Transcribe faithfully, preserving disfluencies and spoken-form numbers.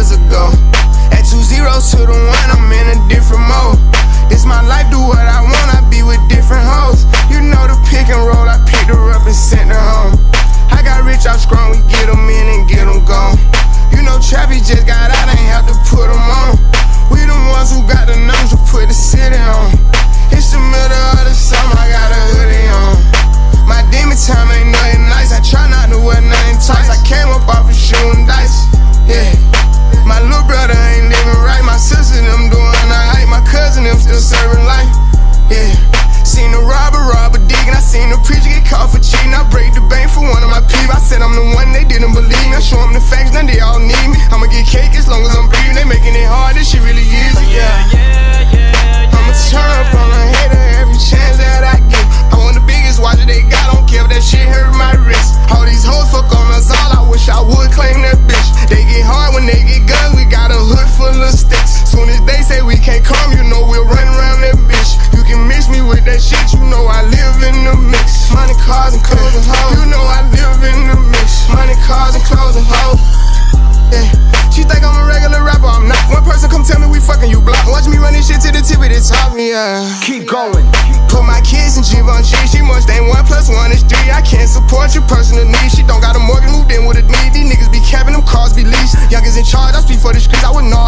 years ago. At two zeros to the one, I'm in a different mode. This my life, do what I want, I be with different hoes. You know the pick and roll, I picked her up and sent her home. I got rich out strong, we get them in and get them gone. You know Trappy just got out, ain't have to put them on. We the ones who got the numbers to put the city on. It's the middle of the summer, I got a hoodie on. My demon time ain't nothing nice, I try not to wear nothing tight. I came up off of shooting dice, yeah. My little brother ain't living right, my sister them doing alright, my cousin them still serving life, yeah. Seen the robber rob a dig, and I seen the preacher get caught for cheating. I break the bank for one of my peeps. I said I'm the one, they didn't believe me. I show them the facts, now they all need me. I'ma get cake as long as I'm breathing. They making it hard, this shit really easy, yeah. yeah, yeah, yeah I'ma turn up on a hater every chance that I get. I want the biggest watcher they got, don't care if that shit hurt my wrist. All these hoes fuck on us all, I wish I would claim that bitch. They get hard when they get guns, we got a hood full of sticks. Soon as they say we can't come, you know we'll run around that bitch. You can mix me with that shit, you know I live in the mix. Money, cars, and clothes and hoes, you know I live in the mix. Money, cars, and clothes and hoes, yeah. She think I'm a regular rapper, I'm not. One person come tell me we fucking, you block. Watch me run this shit to the tip of the top, yeah. Keep going. Put my kids in Givenchy, she must ain't one plus one is three. I can't support your personal needs. She don't got a mortgage, moved in with a need. These niggas be capping, them cars be leased. Youngest in charge, I speak for the streets. I wouldn't know